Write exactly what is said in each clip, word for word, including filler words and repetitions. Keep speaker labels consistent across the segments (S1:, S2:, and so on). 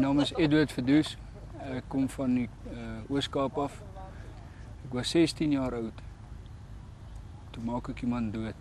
S1: naam is Edward Verdoes. Ek kom van die uh, Oos-Kaap af. Ek was sestien jaar oud. Toe maak ek iemand dood.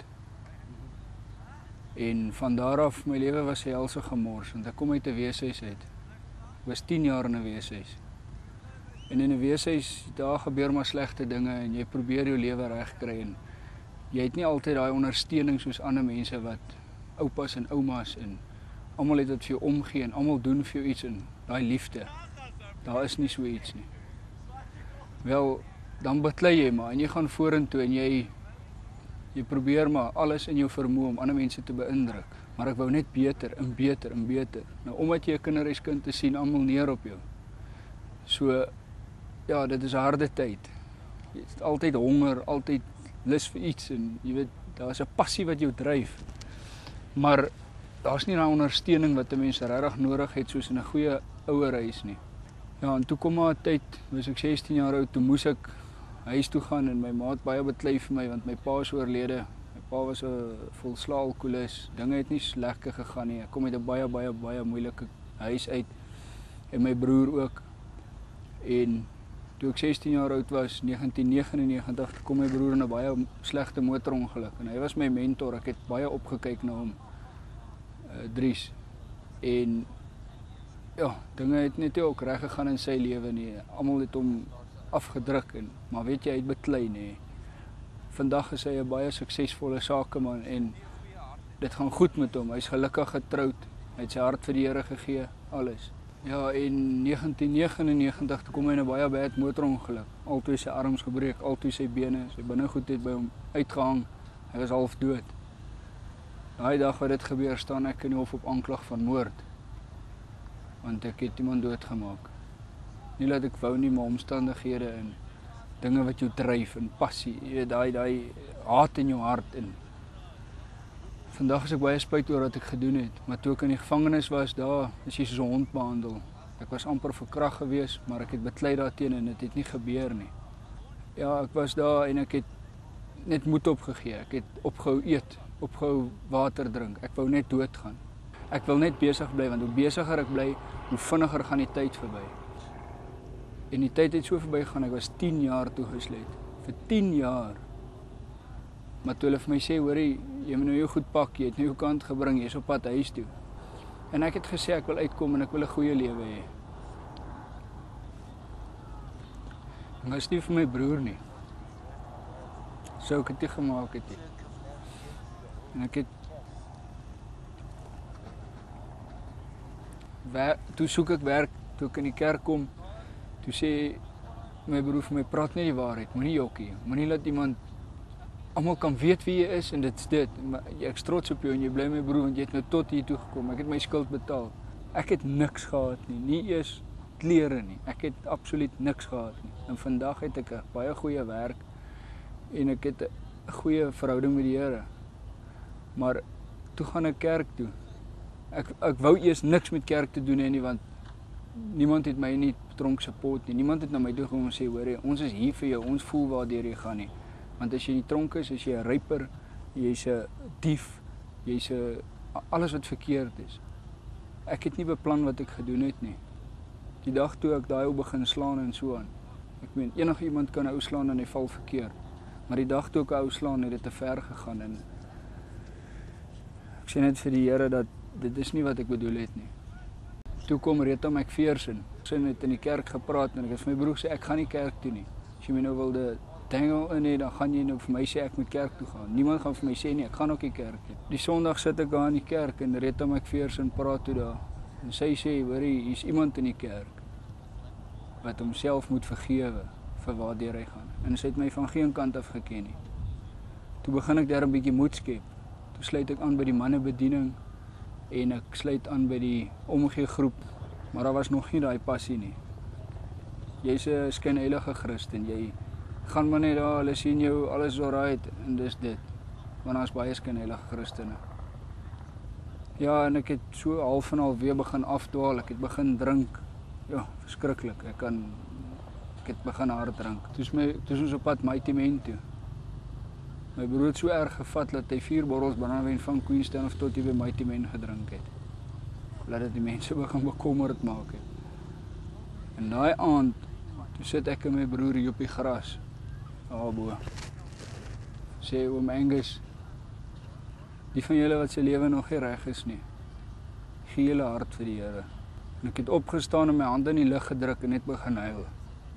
S1: En van daar af, my lewe was 'n helse gemors, want ek kom uit 'n weeshuis uit. Ek was tien jaar in 'n weeshuis. En in 'n weeshuis, daar gebeur maar slegte dinge en jy probeer jou lewe regkry en jy het nie altyd daai ondersteuning soos ander mense wat oupas en oumas en almal het dit vir jou omgee en almal doen vir jou iets en daai liefde. Daar is nie so iets nie. Wel, dan beklei jy maar en jy gaan vorentoe en jy jy probeer maar alles in jou vermoë om ander mense te beïndruk. Maar ek wou net beter en beter en beter. Nou omdat jy 'n kinderhuiskind te sien almal neer op jou. So ja, dit is 'n harde tyd. Jy het altyd honger, altyd lus vir iets en jy weet, daar's 'n passie wat jou dryf. Maar daar's nie 'n ondersteuning wat 'n mens regtig nodig het soos in 'n goeie ouerhuis nie. Ja, en toe kom maar 'n tyd, was ek sestien jaar oud, toe moes ek huis toe gaan en my ma het baie beklei vir my want my pa is oorlede. My pa was 'n volslae alkoholist. Dinge het nie lekker gegaan nie. Ek kom uit 'n baie baie baie moeilike huis uit en my broer ook. En toe ek sestien jaar oud was, negentien negenennegentig, toe kom my broer in 'n baie slegte motorongeluk en hy was my mentor. Ek het baie opgekyk na hom. Uh, Dries. En ja, dinge het net ook reg gegaan in sy lewe nie. Almal het hom afgedruk en maar weet jy, hy het beklei nê. Vandag is hy 'n baie suksesvolle sakeman en dit gaan goed met hom. Hy's gelukkig getroud. Hy het sy hart vir die Here gegee, alles. Ja, in negentien negenennegentig toe kom hy in 'n baie bad motorongeluk. Altyd sy arms gebreek, altyd sy bene, sy binnegoed het by hom uitgehang. Hy was half dood. Daai dag wat dit gebeur, staan ek in die hof op aanklag van moord. Want ek het iemand doodgemaak. Nie dat ek wou nie, maar omstandighede en dinge wat jou dryf en passie, jy weet, daai daai haat in jou hart en vandag is ek baie spyt oor wat ek gedoen het, maar toe ek in die gevangenis was, daar is jy soos 'n hond behandel. Ek was amper verkragt gewees, maar ek het beklei daarteen en dit het nie gebeur nie. Ja, ek was daar en ek het net moed opgegee. Ek het opgehou eet, opgehou water drink. Ek wou net doodgaan. Ek wil net besig bly want hoe besiger ek bly, hoe vinniger gaan die tyd verby. En die tyd het so verby gegaan. Ek was tien jaar toegesluit. Vir tien jaar. Maar toe hulle vir my sê, hoorie, jy moet nou jou goed pak, jy het nou jou kant gebring, jy is op pad huis toe. En ek het gesê ek wil uitkom en ek wil 'n goeie lewe hê. En was nie vir my broer nie. Sou ek dit nie gemaak het nie. En ek het Wer, toe soek ek werk, toe ek in die kerk kom, toe sê my broer vir my, praat net die waarheid, moenie jokkie, moenie laat iemand, almal kan weet wie jy is en dit's dit, maar ek is trots op jou en jy bly my broer, want jy het nou tot hier toe gekom, ek het my skuld betaal. Ek het niks gehad nie, nie eers klere nie, ek het absoluut niks gehad nie. En vandag het ek 'n baie goeie werk en ek het 'n goeie verhouding met die Here. Maar toe gaan ek kerk toe. Ek ek wou eers niks met kerk te doen hê nie want niemand het my nie tronk support nie. Niemand het na my toe gekom en sê hoor, ons is hier vir jou, ons voel waardeur jy gaan nie. Want as jy in die tronk is, is jy 'n ryper, jy's 'n dief, jy's 'n alles wat verkeerd is. Ek het nie beplan wat ek gedoen het nie. Die dag toe ek daai ou begin slaan en so aan. Ek meen enige iemand kan 'n ou slaan en hy val verkeerd. Maar die dag toe ek 'n ou slaan, het dit te ver gegaan en ek sê net vir die Here dat dit is nie wat ek bedoel het nie. Toe kom Rita McPherson. Sy het in die kerk gepraat en ek het vir my broer gesê ek gaan nie kerk toe nie. As jy my nou wilde dengel in hê, dan gaan jy nou vir my sê ek moet kerk toe gaan. Niemand gaan vir my sê nie, ek gaan ook nie kerk toe. Die Sondag sit ek daar in die kerk en Rita McPherson praat toe daar. En sy sê, hoorie, hier's iemand in die kerk wat homself moet vergewe vir waardeur hy gaan. En sy het my van geen kant af geken nie. Toe begin ek daar 'n bietjie moed skep. Toe sluit ek aan by die mannebediening en ek sluit aan by die omgee groep, maar daar was nog nie daai passie nie. Jy's 'n skynheilige Christen, jy gaan maar net daar, hulle sien jou, alles is alright en dis dit. Want daar's baie skynheilige Christene. Ja, en ek het so half en half weer begin afdwaal, ek het begin drink. Ja, verskriklik. Ek kan ek het begin hard drink. Toe is my toe is ons op pad Mighty Men toe. My broer het so erg gevat dat hy vier bottels brandewyn van Queenstown of tot hy by Mighty Men gedrink het. Laat dit die mense begin bekommerd maak het. En daai aand, toe sit ek en my broer hier op die gras, daarbo. Sê oom Angus, die van julle wat sy lewe nog nie reg is nie, gee julle hart vir die Here. En ek het opgestaan en my hande in die lug gedruk en net begin huil.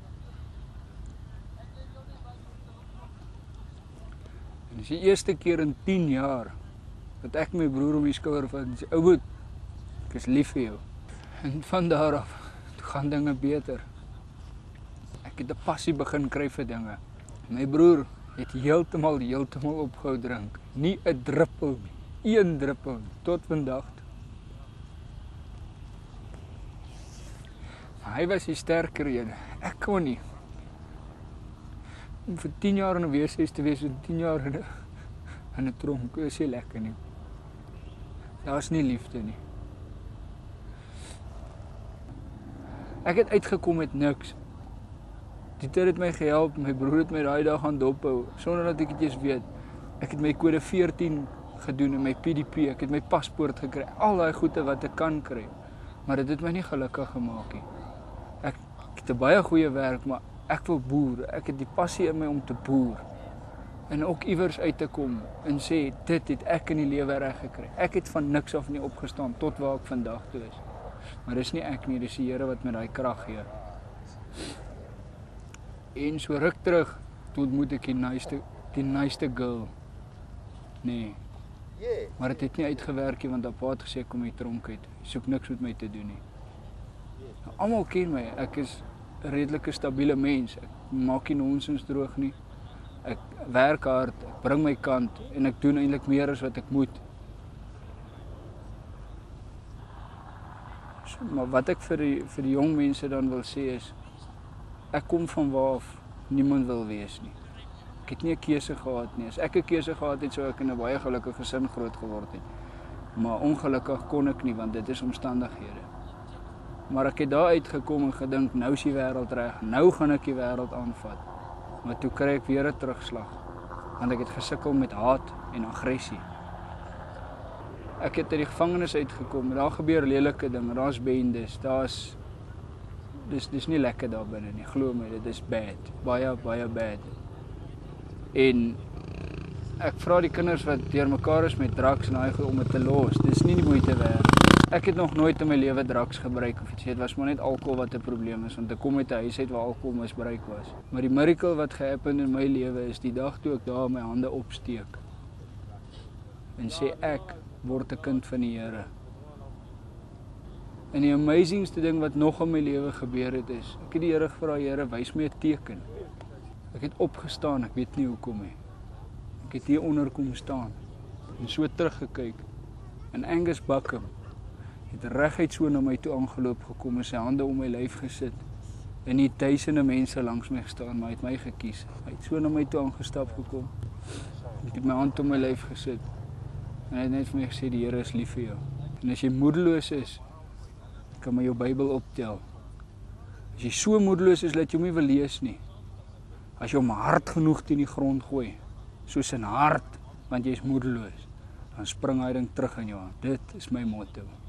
S1: En dis die eerste keer in tien jaar dat ek my broer om die skouer vat en sê, ou boet, ek is lief vir jou. En van daar af, toe gaan dinge beter. Ek het 'n passie begin kry vir dinge. My broer het heeltemal, heeltemal opgehou drink. Nie 'n druppel nie, een druppel nie, tot vandag. Hy was die sterker een, ek kon nie. Om vir tien jaar in 'n weeshuis te wees, en tien jaar in 'n in 'n tronk, is nie lekker nie. Daar is nie liefde nie. Ek het uitgekom met niks. Die tyd het my gehelp, my broer het my daai dag gaan dophou, sonder dat ek dit eens weet. Ek het my kode veertien gedoen in my P D P, ek het my paspoort gekry, al daai goede wat ek kan kry. Maar dit het my nie gelukkig gemaak nie. Ek, ek het 'n baie goeie werk, maar ek wil boer. Ek het die passie in my om te boer. En ook iewers uit te kom en sê, dit het ek in die lewe reg gekry. Ek het van niks af nie opgestaan tot waar ek vandag toe is. Maar dis nie ek nie, dis die Here wat my daai krag gee. En so ruk terug, toe ontmoet ek die nice, die nice girl. Nee. Maar dit het nie uitgewerk nie, want haar pa het gesê kom uit tronk uit. Soek niks met my te doen nie. Nou, almal ken my, ek is 'n redelike stabiele mens. Ek maak nie nonsens droog nie. Ek werk hard, ek bring my kant en ek doen eintlik meer as wat ek moet. So, maar wat ek vir die, vir die jong mense dan wil sê is, ek kom van waar af niemand wil wees nie. Ek het nie 'n keuse gehad nie. As ek 'n keuse gehad het, sou ek in 'n baie gelukkige gesin groot geword het. Maar ongelukkig kon ek nie, want dit is omstandighede. Maar ek het daar uitgekom en gedink, nou is die wêreld reg, nou gaan ek die wêreld aanvat. Maar toe kry ek weer 'n terugslag, want ek het gesukkel met haat en aggressie. Ek het uit die gevangenis uitgekom, daar gebeur lelike dinge, daar's bendes, daar's dis dis nie lekker daar binne nie, glo my, dit is bad, baie baie bad. En ek vra die kinders wat deurmekaar is met drugs en daai goed om dit te los, dis nie die moeite werd. Ek het nog nooit in my lewe drugs gebruik of iets, dit was maar net alkohol wat 'n probleem is, want ek kom uit 'n huis uit waar alkohol misbruik was. Maar die miracle wat gehappen in my lewe is die dag toe ek daar my hande opsteek en sê ek word 'n kind van die Here. En die amazingste ding wat nog in my lewe gebeur het is, ek het die Here gevra, Here, wys my 'n teken. Ek het opgestaan, ek weet nie hoekom nie. Ek het hier onder kom staan en so teruggekyk. En Angus Buckham het reguit so na my toe aangeloop gekom en sy hande om my lyf gesit. En die duisende mense langs my gestaan, maar hy het my gekies. Hy het so na my toe aangestap gekom. Ek het my hand om my lyf gesit. En hy het net vir my gesê, die Here is lief vir jou. En as jy moedeloos is, kan my jou Bybel optel. As jy so moedeloos is, dat jy hom nie wil lees nie. As jy hom hard genoeg teen die grond gooi, soos 'n hart, want jy is moedeloos, dan spring hy ding terug in jou hand. Dit is my motto.